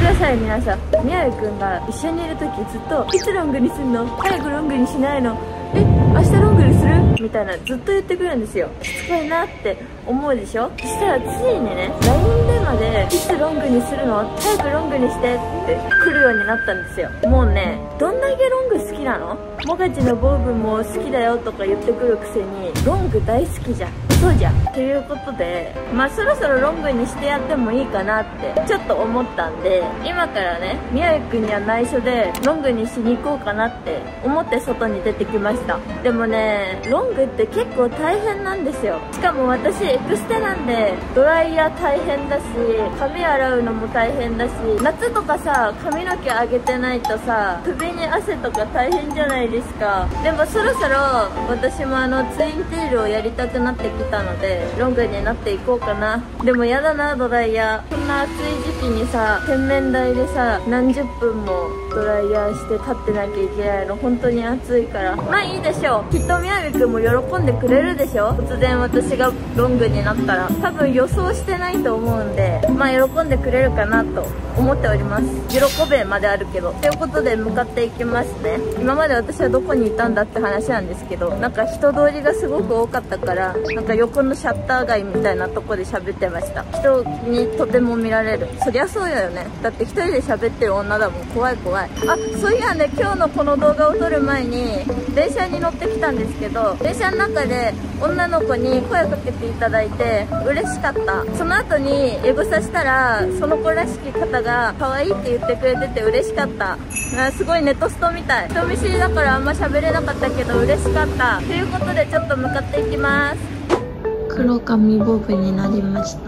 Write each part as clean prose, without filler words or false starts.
ださい皆さん。みやびくんが一緒にいる時ずっと「いつロングにすんの？早くロングにしないの？え、明日ロングにする？」みたいなずっと言ってくるんですよ。しつこいなって思うでしょ。そしたらついにね LINE でまで「いつロングにするの？早くロングにして」って来るようになったんですよ。もうね、どんだけロング好きなの？モカチのボブも好きだよとか言ってくるくせにロング大好きじゃん。そうじゃん。ということで、まあそろそろロングにしてやってもいいかなってちょっと思ったんで、今からね、みやびくんには内緒でロングにしに行こうかなって思って外に出てきました。でもね、ロングって結構大変なんですよ。しかも私エクステなんでドライヤー大変だし、髪洗うのも大変だし、夏とかさ髪の毛上げてないとさ首に汗とか大変じゃないですか。でもそろそろ私もツインテールをやりたくなってきたのでロングになっていこうかな。でもやだな、ドライヤー。こんな暑い時期にさ洗面台でさ何十分もドライヤーして立ってなきゃいけないの本当に暑いから、まあいいでしょう。きっとみやびくんも喜んでくれるでしょ。突然私がロングになったら多分予想してないと思うんで、まあ喜んでくれるかなと思っております。喜べまであるけど。ということで向かっていきますね。今まで私はどこにいたんだって話なんですけど、なんか人通りがすごく多かったから、なんか横のシャッター街みたいなとこで喋ってました。人にとても見られる。そりゃそうだよね。だって一人で喋ってる女だもん。怖い怖い。あ、そういやね、今日のこの動画を撮る前に電車に乗ってきたんですけど、電車の中で女の子に声かけていただいて嬉しかった。その後にエゴサしたらその子らしき方が可愛いって言ってくれてて嬉しかった。すごいネトストみたい。人見知りだからあんま喋れなかったけど嬉しかった。ということでちょっと向かっていきます。黒髪ボブになりました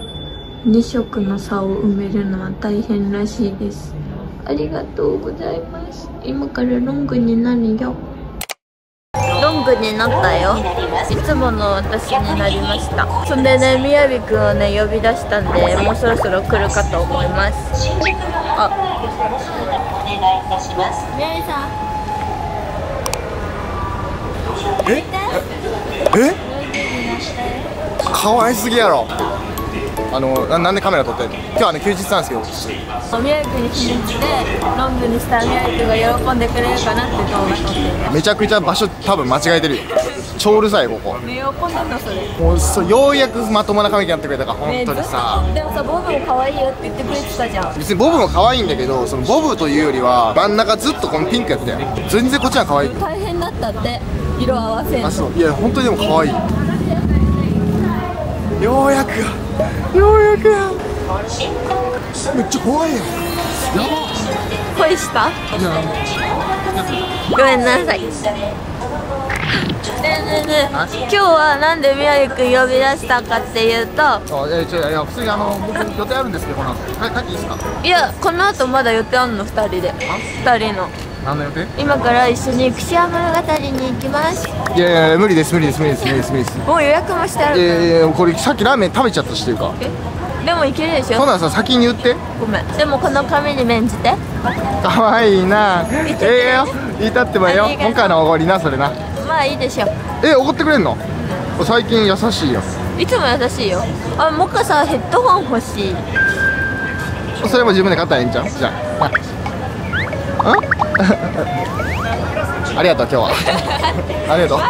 。2色の差を埋めるのは大変らしいです。ありがとうございます。今からロングになるよ。ロングになったよ。いつもの私になりました。そんでね、みやびくんをね呼び出したんで、もうそろそろ来るかと思います。あ、みやびさん。 え？可愛すぎやろ。なんでカメラ撮ってんの？今日はね休日なんですけど、 みやびくんに信じてロングにしたらみやびくんが喜んでくれるかなって動画撮ってる。 めちゃくちゃ場所多分間違えてるよ。超うるさいここ。 喜んでんのそれ。 もうようやくまともな髪になってくれたから本当にさ。 でもさ、ボブも可愛いよって言ってくれてたじゃん。 別にボブも可愛いんだけど、そのボブというよりは真ん中ずっとこのピンクやってたよ。全然こっちは可愛い。 大変だったって色合わせんの。 あ、そう。いや本当にでも可愛い。ようやくめっちゃ怖いやん。やば。 恋した？ いやごめんなさい。ねえねえねえ、今日はなんでみやびくん呼び出したかっていうと、 いや普通に僕予定あるんですけど、この後帰っていいですか？ いや、この後まだ予定あんの、2人で。2人の何の予定？ 今から一緒に串山物語に行きます。 いやいや無理です。 もう予約もしてある。 いやこれさっきラーメン食べちゃったしてるか。 でもいけるでしょ。 そんなんさ先に言って。 ごめん。でもこの髪に免じて。 かわいいな。よ言いたってもよ。今回のおごりなそれな。 まあいいでしょ。 おごってくれんの？最近優しいよ。 いつも優しいよ。あ、もかさヘッドホン欲しい。 それも自分で買ったらええんちゃう？じゃあ。ありがとう今日は。ありがと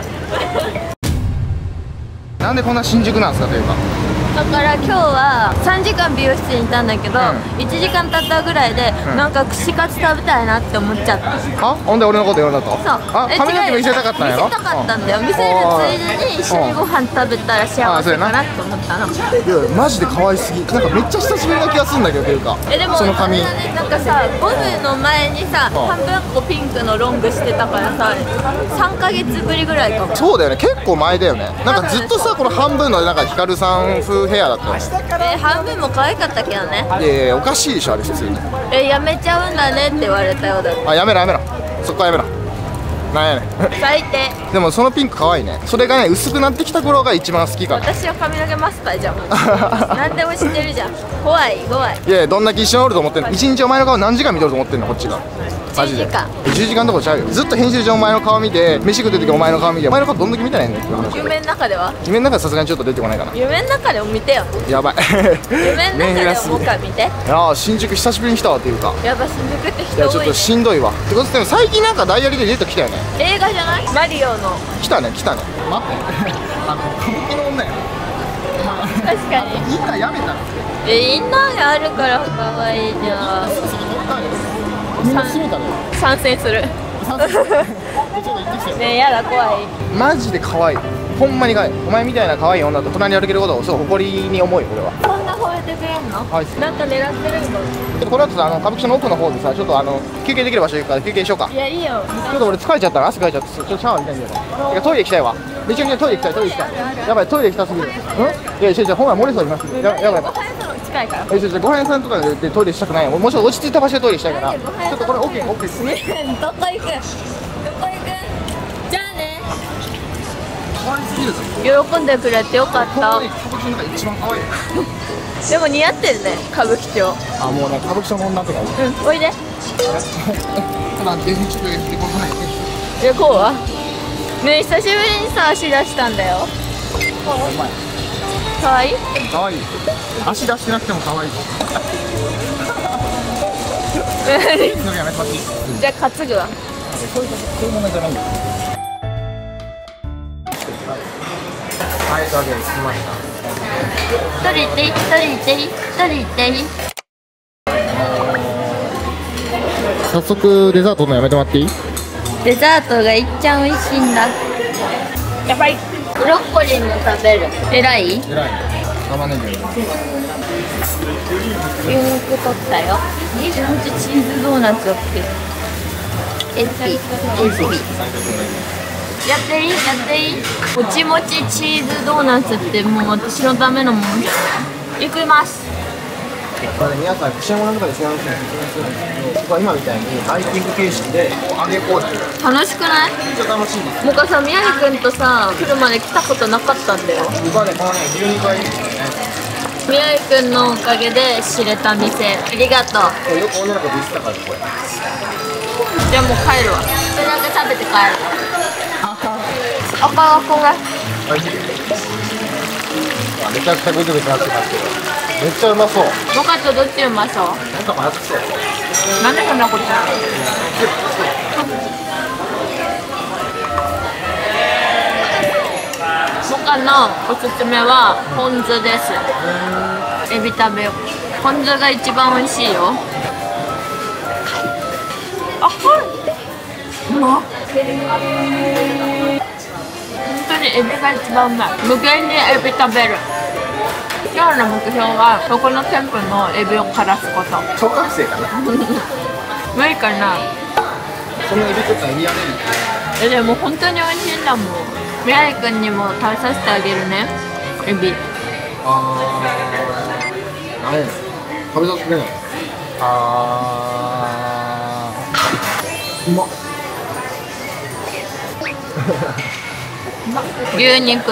う。なんでこんな新宿なんですかというか。 だから今日は3時間美容室にいたんだけど、1時間経ったぐらいで、なんか串カツ食べたいなって思っちゃった。 あ、ほんで俺のこと呼んだと？ そう。 髪の毛見せたかったんやろ？ 見せたかったんだよ。見せるついでに一緒にご飯食べたら幸せかなって思ったの。いやマジで可愛すぎ。なんかめっちゃ久しぶりな気がするんだけどというか。 でもその髪。 なんかさ、ボブの前にさ、半分こピンクのロングしてたからさ、3ヶ月ぶりぐらいかも。 そうだよね、結構前だよね。なんかずっとさ、この半分のなんかヒカルさん風ヘアだったよね。 半分も可愛かったけどね。 いやおかしいでしょあれ普通に。 やめちゃうんだねって言われたようだった。 あ、やめろそこはやめろ。 なんやねん最低。 でもそのピンク可愛いね。それがね薄くなってきた頃が一番好きかな。 私は髪の毛マスターじゃん。何でも知ってるじゃん。怖い怖い。 いやいや、どんだけ一緒におると思ってんの。一日お前の顔何時間見とると思ってんのこっちが。マジで 10時間。 10時間どころちゃうよ。ずっと編集中お前の顔見て、飯食ってる時お前の顔見て、お前の顔どんだけ見てないんだよって話。 夢の中では夢の中でさすがにちょっと出てこないかな。 夢の中でも見てよ。 やばい夢の中でももう一回見て。 ああ新宿久しぶりに来たわっていうか、 やっぱ新宿っていやちょっと人多い。 しんどいわってことでも最近なんかダイヤリでデート来たよね。 映画じゃない？マリオの。 来たね待って歌舞伎の女や確かに。 みんなやめたのインナーがあるから可愛いじゃん。 みんな閉めたのよ。 参戦する。ねえやだ怖い。 マジで可愛い、ほんまに可愛い。お前みたいな可愛い女と隣に歩けることをすごい誇りに思うよ俺は。 こんな吠えてくれんの？ はいなんか狙ってるの？ でこの後さ歌舞伎町の奥の方でさちょっと休憩できる場所行くから休憩しようか。 いやいいよ。 ちょっと俺疲れちゃったら汗かいちゃってちょっとシャワーみたいんだよ。てかトイレ行きたいわ。めちゃめちゃトイレ行きたいトイレ行きたい。やばいトイレ行きたすぎる。いや違うほんま漏れそうになってる。やばいやばい。 ご飯屋さんの近いから。 違うご飯屋さんとかでトイレしたくないよ。もうちょっと落ち着いた場所でトイレしたいから。ちょっとこれオッケーオッケー。 ねえどこ行く？どこ行く？じゃあね。 可愛すぎるぞ。 喜んでくれてよかった。 歌舞伎町の中で一番可愛い。 でも似合ってるね歌舞伎町。 あもうね歌舞伎町の女とか。 おいで。 ただ電池とやってこない。 でこうはねえ久しぶりにさ足出したんだよ。かわいい？ 可愛い。足出してなくても可愛い。それやめてほしい。 じゃあ担ぐわ。 そういう問題じゃないよ。はい、というわけで着きました。 一人行って一人行って一人行って。 早速デザートのやめてもらっていい？ デザートがいっちゃ美味しいんだ。やばい。ブロッコリーも食べる。えらい？ 偉い。玉ねぎ。 牛肉取ったよ。チーズドーナツを作る。エビ。やっていい？やっていい？もちもちチーズドーナツってもう私のためのものじゃない。行きます。 これ皆さん串山の中で知らない人に説明するんですけど、僕は今みたいにハイキング形式で揚げポーチ。 楽しくない？ めっちゃ楽しいです。 もかさ、宮城くんとさ、来るまで来たことなかったんだよ。 僕はね、このね、12回ですよね。 宮城くんのおかげで知れた店。ありがとう。 これよく女の子と言ってたから、これ。 じゃあもう帰るわ。それだけ食べて帰る。赤がこれ。 めちゃくちゃグズグズなってますけど、めっちゃうまそう。 もかとどっちうまそう？ なんかまずそう。 なんでそんなこと言うの？もかのおすすめはポン酢です。エビ食べよう。ポン酢が一番美味しいよ。あ、はい。うまっ。本当にエビが一番うまい。無限にエビ食べる。今日の目標はここの店舗のエビを枯らすこと。 小学生かな。 無理かな。 そんなエビとかエビやれる。 でも本当に美味しいんだもん。宮城くんにも食べさせてあげるね。エビ。 何やねん。食べさせてくれない。うまっ。 牛肉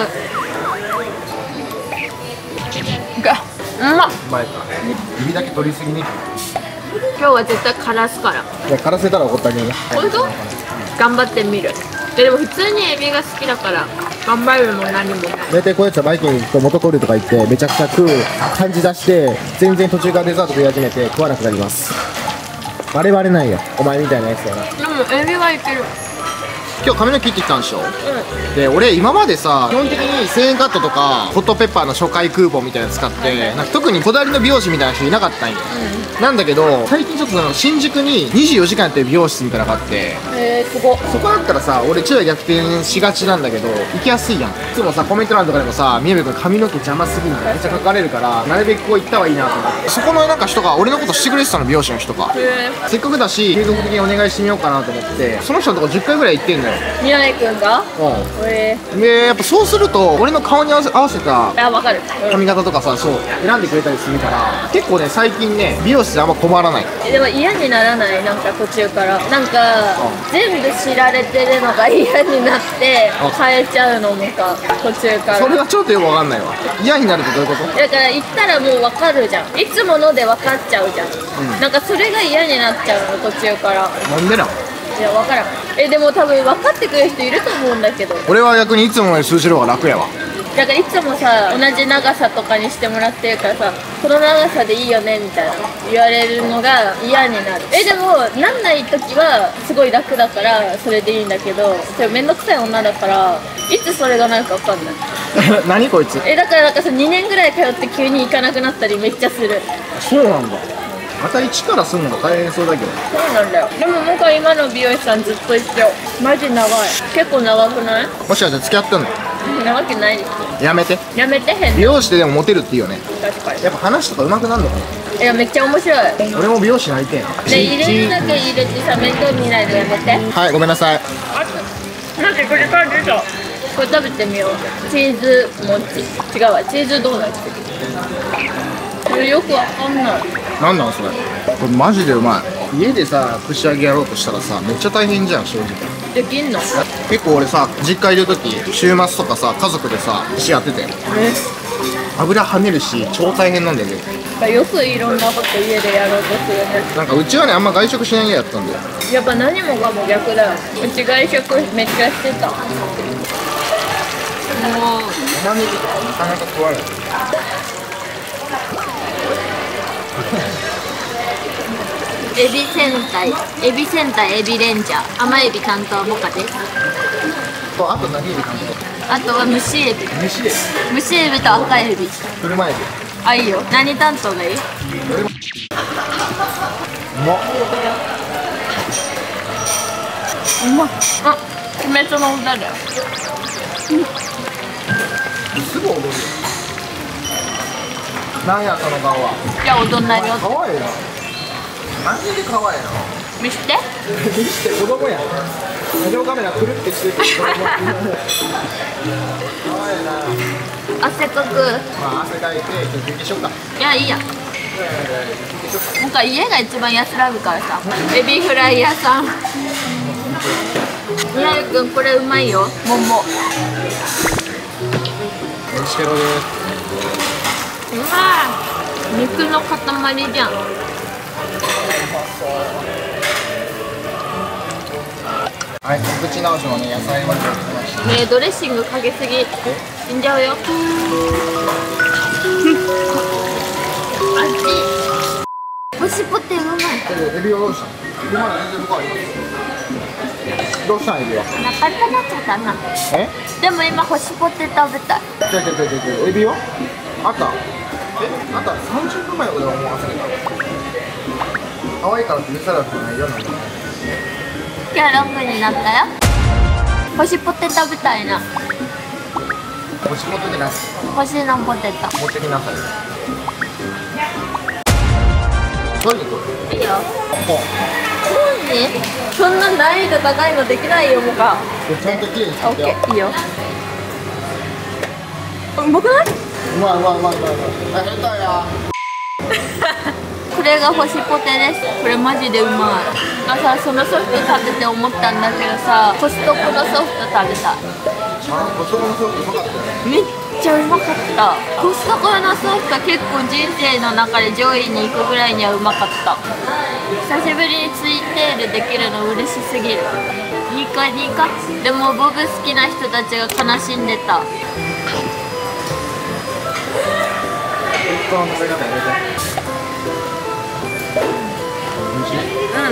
がうまっ。 うまいか。エビだけ取りすぎね。 今日は絶対枯らすから。 いや、枯らせたら怒ってあげるね。 本当？頑張ってみる。でも普通にエビが好きだから頑張るも何もない。 大体こういうやつはバイクに行くと元コールとか行ってめちゃくちゃ食う感じ出して全然途中からデザート食い始めて食わなくなります。我々ないよ、お前みたいなやつやな。 でもエビはいける。 今日髪の毛切ってきたんでしょ。で俺今までさ基本的に1000円カットとかホットペッパーの初回クーポンみたいなの使ってなんか特にこだわりの美容師みたいな人いなかったんよ。なんだけど最近ちょっと新宿に24時間やってる美容室みたいなのがあって、 すごっ。 そこだったらさ俺昼夜逆転しがちなんだけど行きやすいやん。いつもさコメント欄とかでもさ宮部君髪の毛邪魔すぎるってめっちゃ書かれるからなるべくこう行った方がいいなと思って、そこのなんか人が俺のことしてくれてたの、美容師の人が。せっかくだし継続的にお願いしてみようかなと思ってその人のとこ10回ぐらい行ってんのよ。 のよ。 宮根くんがでやっぱそうすると俺の顔に合わせたあ、わかる、 髪型とかさ、そう選んでくれたりするから、結構ね最近ね美容師であんま困らない。 でも嫌にならない？なんか途中からなんか全部知られてるのが嫌になって変えちゃうのもか、途中から。 それはちょっとよくわかんないわ。嫌になるってどういうこと？ だから言ったらもう分かるじゃん、いつもので分かっちゃうじゃん、なんかそれが嫌になっちゃうの、途中から。 なんでなん？ いや、分からん。でも多分分かってくれる人いると思うんだけど。 俺は逆にいつもより数字の方が楽やわ。 だからいつもさ、同じ長さとかにしてもらってるからさ、この長さでいいよねみたいな言われるのが嫌になる。でもなんない時はすごい楽だからそれでいいんだけど、でもめんどくさい女だからいつそれがなるか分かんない何こいつ。 だからなんかさ、2年ぐらい通って急に行かなくなったりめっちゃする。 そうなんだ。また一からするのが大変そうだけど。 そうなんだよ。でも僕は今の美容師さんずっと一緒。マジ長い。結構長くない？ もしかして付き合ってんの？ 長くないです。 やめて。 やめて。変美容師ででもモテるっていいよね。 確かに。 やっぱ話とか上手くなるのかな。 いや、めっちゃ面白い。 俺も美容師になりてえな。 で、入れるだけ入れてさ、面倒見ないのやめて。 はい、ごめんなさい。 なんでこれから出た。これ食べてみよう。チーズ餅。違うわ、チーズドーナツ。これよくわかんない。 なんなんそれ。これマジでうまい。家でさ串揚げやろうとしたらさめっちゃ大変じゃん正直。 できんの？ 結構俺さ実家いる時週末とかさ家族でさ串やってて、油跳ねるし超大変なんだよね。 よくいろんなこと家でやろうとするね。 なんかうちはねあんま外食しない家やったんだよ。 やっぱ何もかも逆だよ。うち外食めっちゃしてた。もうおまみとかなかなか食わない。 エビ戦隊、エビ戦隊エビレンジャー、甘エビ担当モカです。 あと何エビ担当？ あとは蒸しエビ。蒸しエビと赤エビ。 車エビ。 あ、いいよ。何担当がいい？ うまっ。 うまっ。あ、鬼滅の歌だよ。 すぐ踊るよ。なんやその顔は。 じゃあ踊んないよ。 かわいいな。マジでかわいいな。 見して。 見して子供やん。ビデオカメラくるってしてる子供。かわいいな。 汗かく。 まあ汗かいてちょっと休憩しようか。 いや、いいや。なんか家が一番安らぐからさ。エビフライ屋さん。宮根くんこれうまいよ。桃。 おいしけろです。 うまい。肉の塊じゃん。 はい、口直しのね野菜まで入れてました。 ねえ、ドレッシングかけすぎ。死んじゃうよ。あっち。干しポテうまい。 エビはどうしたの？エビまだ全然深いよ。どうしたんエビは？ なかなかなっちゃったな。 え？ でも今干しポテ食べたい。 エビは？あった？あんた30分前の俺は思わせた。可愛いからって許されたくないよなんだ。 今日ロングになったよ。干しポテ食べたいな。 干しポテトなし。 干しのポテト。 持ってきなさい。何これ？ いいよ。何？そんな難易度高いのできないよ、もか。 ちゃんと綺麗にオッケー、いいよ。うまくない？ うまい。下手や。 これが干しポテです。これマジでうまい。だからそのソフト食べて思ったんだけどさ、コストコのソフト食べたい。 コストコのソフトうまかったよね。 めっちゃうまかった。コストコのソフト結構人生の中で上位に行くぐらいにはうまかった。久しぶりにツイテールできるの嬉しすぎる。いいか。でもボブ好きな人たちが悲しんでた。 この食べ方やめて。美味しい？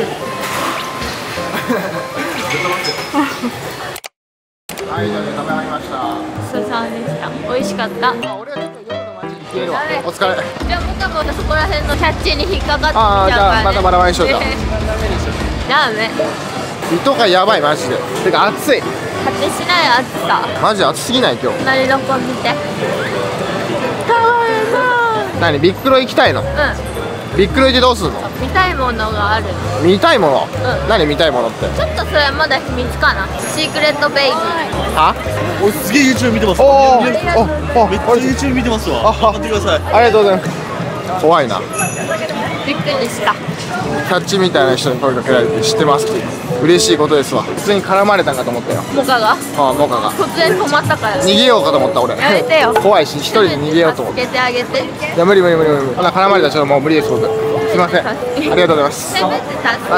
はい、じゃあ食べ終わりました。 ごちそうさまでした。美味しかった。 俺はちょっと夜の街に消えるわ。お疲れ。 じゃあ僕はまたそこら辺のキャッチに引っかかってきちああ、じゃうからね。 ゃあまたバラバラにしようか。 ダメ。 糸がやばいマジで。てか暑い。 果てしない暑さ。 マジ暑すぎない今日。 隣の子見て。かわいいな。 何ビックロ行きたいの？ うん。 ビックルでどうすんの？ 見たいものがある。 見たいもの、 うん何見たいものって。 ちょっとそれはまだ秘密かな。シークレットベイビー。 は？ おすげえ YouTube 見てます。 おーめっちゃ YouTube 見てますわ。頑張ってください。 ありがとうございます。怖いな。 びっくりした。 キャッチみたいな人に声かけられて知ってますって嬉しいことですわ。普通に絡まれたんかと思ったよ。 モカがああ、モカが突然止まったから逃げようかと思った俺。 やめてよ。 怖いし一人で逃げようと思って。 助けてあげて。 いや無理。ほな絡まれたらちょっともう無理です僕。すいません。ありがとうございます。 せめて助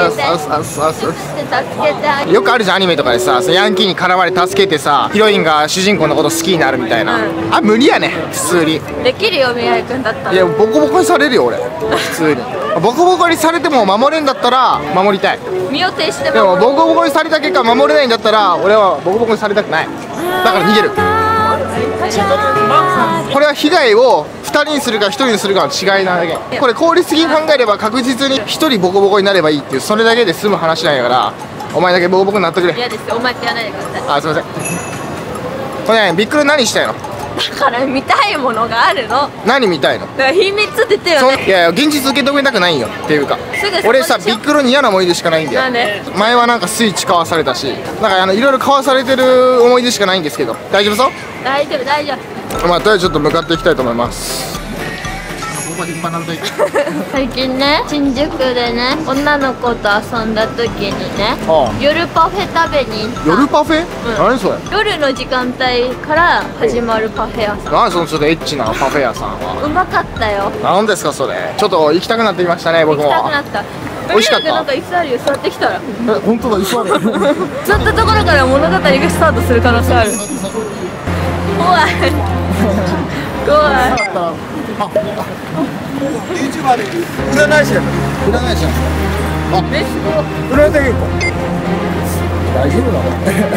けてあげて。 よくあるじゃんアニメとかでさ、ヤンキーに絡まれ助けてさ、ヒロインが主人公のこと好きになるみたいな、あ無理やね普通に。 できるよ宮井君だったら。 いやボコボコにされるよ俺普通に。ボコボコにされても守れんだったら守りたい。 身を挺してでもボコボコにされた結果守れないんだったら俺はボコボコにされたくない。だから逃げる。これは被害を2人にするか1人にするかの違いなだけ。これ効率的に考えれば確実に1人ボコボコになればいいっていう、それだけで済む話なんやから、お前だけボコボコになってくれ。 嫌です。お前って言わないでください。 あ、すいません。これね、ビックル何したいの？ だから見たいものがあるの。 何見たいの？ だから秘密って言ってよね。 いやいや現実受け止めたくないんよっていうか、 すぐ俺さビックルに嫌な思い出しかないんだよ。 なんで？ 前はなんかスイッチ買わされたし、なんかいろいろ買わされてる思い出しかないんですけど、大丈夫そう？ 大丈夫。 まあとりあえずちょっと向かっていきたいと思います。ここ立派なので最近ね、新宿でね、女の子と遊んだ時にね、夜パフェ食べに行った。 夜パフェ？何それ？ 夜の時間帯から始まるパフェ屋さん。 何そのちょっとエッチなパフェ屋さんは。 うまかったよ。 何ですかそれ？ちょっと行きたくなってきましたね僕も。 行きたくなった。 美味しかった。 なんか椅子あるよ。座ってきたら。 本当だ、椅子ある。 座ったところから物語がスタートする可能性ある。怖い。 YouTuber で占い師や。 占い師や。あ、 レッツゴー。 占いだけ行こう。大丈夫なの？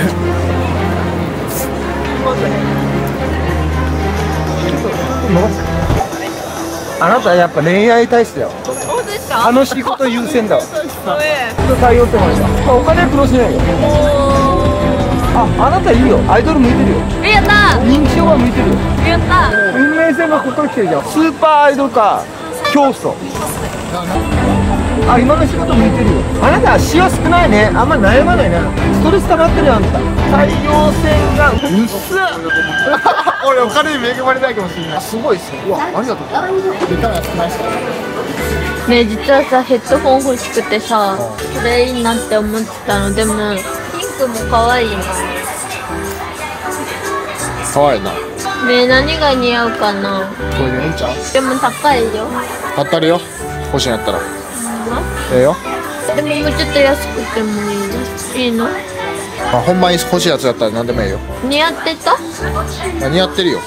あなたやっぱ恋愛体質だよ。 本当ですか？ 楽しいこと優先だわ。 そう採用ってました。お金は苦労しないよ。あなたいいよ。アイドル向いてるよ。 やったー。 人気商売向いてるよ。 やったー。 運命線がここから来てるじゃん。スーパーアイドルか教祖。あ、今の仕事向いてるよ。あなたは塩少ないね。あんま悩まないな。ストレス溜まってるよあんた。採用線がうっす俺お金に恵まれないかもしれない。すごいっすね。うわ、ありがとう。でかいやつないっすか？ ねえ、実はさ、ヘッドホン欲しくてさ、これいいなって思ってたの。でもピンクも可愛いな。 かわいいな。 ねえ、何が似合うかな。 これでいいんちゃう？ でも高いよ。 買ったるよ。欲しいんやったら。ええよ。 でももうちょっと安くてもいいの？いいの？ あ、ほんまに欲しいやつだったら何でもいいよ。 似合ってた？ 似合ってるよ。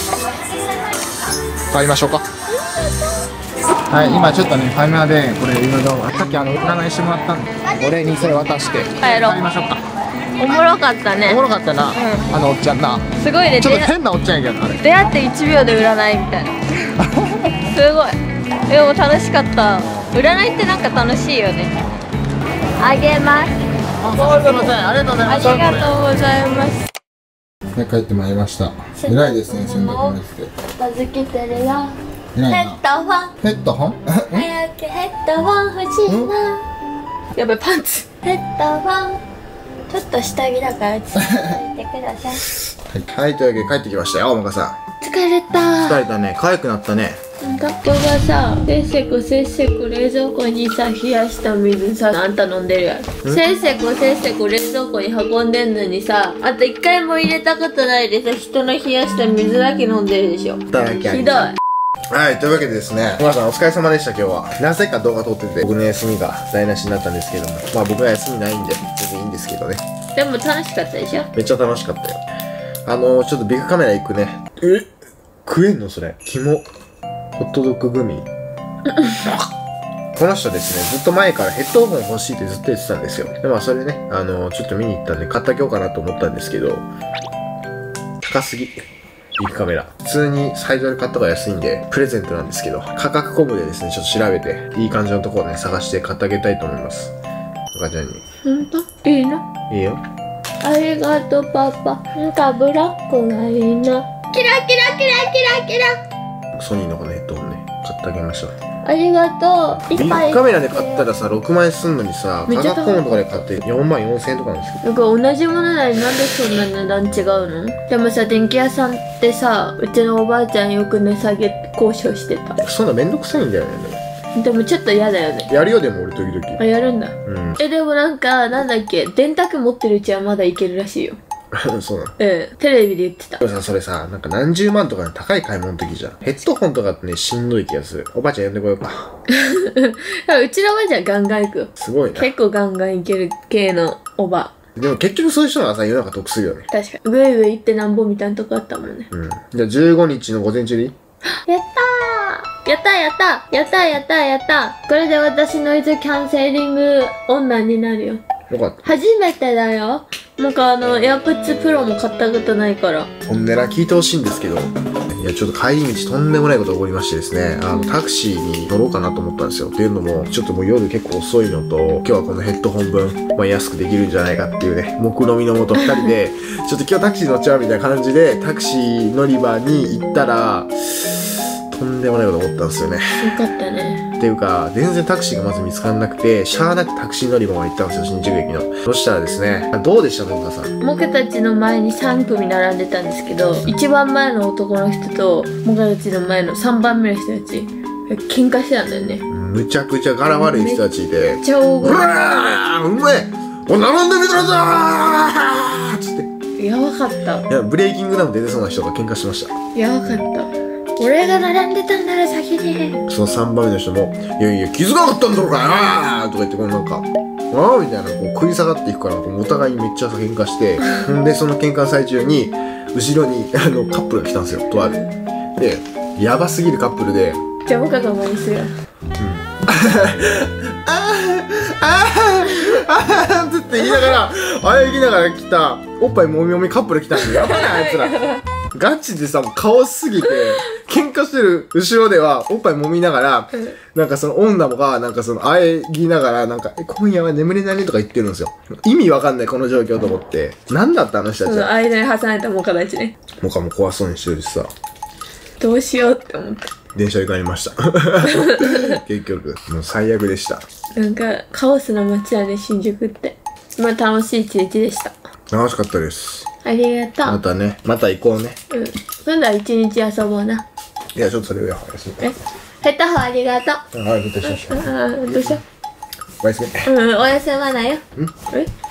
買いましょうか。はい、今ちょっとね、ファイマーでこれ今さっき占いしてもらったんで、お礼にそれ渡して帰ろう。 帰りましょうか。 おもろかったね。 おもろかったな、あのおっちゃんな。 すごいね。 ちょっと変なおっちゃんやけどなあれ。 出会って1秒で占いみたいな。すごい。でも楽しかった。占いってなんか楽しいよね。あげます。 すいません、ありがとうございました。 ありがとうございます。 ね、帰ってまいりました。偉いですね、洗濯もして。 片付けてるよ。ヘ偉いな。 ッドホン。 ヘッドホン？ 早くヘッドホン欲しいな。やべ、パンツ。ヘッドホン。ちょっと下着だからつけてください。 はい、というわけで帰ってきましたよ、おもかさん。 疲れた。 疲れたね、可愛くなったね。 学校がさ、せっせこ冷蔵庫にさ、冷やした水さ、あんた飲んでるやろ。せっせこ冷蔵庫に運んでんのにさ、あんた一回も入れたことないでさ、人の冷やした水だけ飲んでるでしょ。ひどい。 はい、というわけでですね、皆さんお疲れ様でした今日は。なぜか動画撮ってて、僕の休みが台無しになったんですけども、まあ僕は休みないんで、全然いいんですけどね。 でも楽しかったでしょ。 めっちゃ楽しかったよ。ちょっとビッグカメラ行くね。食えんのそれ。肝。ホットドッググミ。この人ですね、ずっと前からヘッドホン欲しいってずっと言ってたんですよ。で、まあそれね、ちょっと見に行ったんで買ってあげようかなと思ったんですけど、高すぎ。ビッグカメラ。普通にサイトで買った方が安いんで、プレゼントなんですけど、価格コムでですね、ちょっと調べて、いい感じのところをね、探して買ってあげたいと思います。お母ちゃんに。 ほんと？いいの？ いいよ。 ありがとうパパ。なんかブラックがいいな。キラキラキラキラキラ。 ソニーのこのヘッドホンね、買ってあげましょう。 ありがとう。いビっぱいッグカメラで買ったらさ6万円すんのにさ、 めっちゃ高い価格コーンとかで買って4万4000円とかなんですよ。 なんか同じものなのになんでそんな値段違うの？でもさ、電気屋さんってさ、うちのおばあちゃんよく値下げ交渉してた。 そんなめんどくさいんだよね。 でもちょっと嫌だよね。 やるよでも俺時々。 あ、やるんだ。 うんでもなんか、なんだっけ、電卓持ってるうちはまだいけるらしいよ。 そうなの。 テレビで言ってた。 でもさ、それさ、なんか何十万とかの高い買い物の時じゃん。ヘッドホンとかってね、しんどい気がする。おばあちゃん呼んでこようか。 うちのおばあちゃんガンガン行くよ。 すごいな。 結構ガンガン行ける系のおば。 でも結局そういう人がさ、世の中得するよね。 確かに。グイグイ行ってなんぼみたいなとこあったもんね。 うん。じゃあ15日の午前中でいい？ やったーやったやったやったやったやったこれで私ノイズキャンセリング女になるよ。 よかった。 初めてだよ。なんかエアプッツプロも買ったことないから。 ほんでな、聞いてほしいんですけど、いや、ちょっと帰り道とんでもないことが起こりましてですね、タクシーに乗ろうかなと思ったんですよ。っていうのも、ちょっともう夜結構遅いのと、今日はこのヘッドホン分、まあ安くできるんじゃないかっていうね、目論みのもと2人で、ちょっと今日タクシー乗っちゃうみたいな感じで、タクシー乗り場に行ったら、とんでもないこと起こったんですよね。 よかったね。 っていうか、全然タクシーがまず見つからなくて、しゃーなくタクシー乗り場まで行ったんですよ、新宿駅の。そしたらですね、どうでしたのかさん。 モカたちの前に3組並んでたんですけど、一番前の男の人とモカたちの前の3番目の人たち喧嘩してたんだよね。 むちゃくちゃ柄悪い人たちいて、 めっちゃ大声。 うまいお、並んでみたらさーつって。 やばかった。 いや、ブレイキングダウン出てそうな人が喧嘩してました。 やばかった。俺が並んでたんなら先に。 その3番目の人も、いやいや、気づかなかったんだろうかとか言って、こうなんか、ああみたいな、こう食い下がっていくから、こうお互いにめっちゃ喧嘩して、んで、その喧嘩の最中に、後ろに、カップルが来たんですよ、とある。で、やばすぎるカップルで、 じゃあ、モカが真似する。 あーって言いながら、あやぎながら来た、おっぱいもみもみカップル来たんで、やばいな、あいつら。ガチでさ、もう顔すぎて、喧嘩してる後ろでは、おっぱい揉みながら、なんかその女が、なんかその、あえぎながら、なんか、今夜は眠れないねとか言ってるんですよ。意味わかんない、この状況と思って。なんだったあの人たちは。 間に挟まれたモカたちね。 モカも怖そうにしてるしさ、 どうしようって思って。 電車で帰りました。結局、もう最悪でした。 なんか、カオスな街だね、新宿って。まあ、楽しい一日でした。 楽しかったです。 ありがとう。 またね、また行こうね。 うん。今度は一日遊ぼうな。 いや、ちょっとそれをやおやすみ。 ヘッドホンありがとう。 はい、どうしたどうした？ おやすみ。 うん、おやすみなよ。 んえ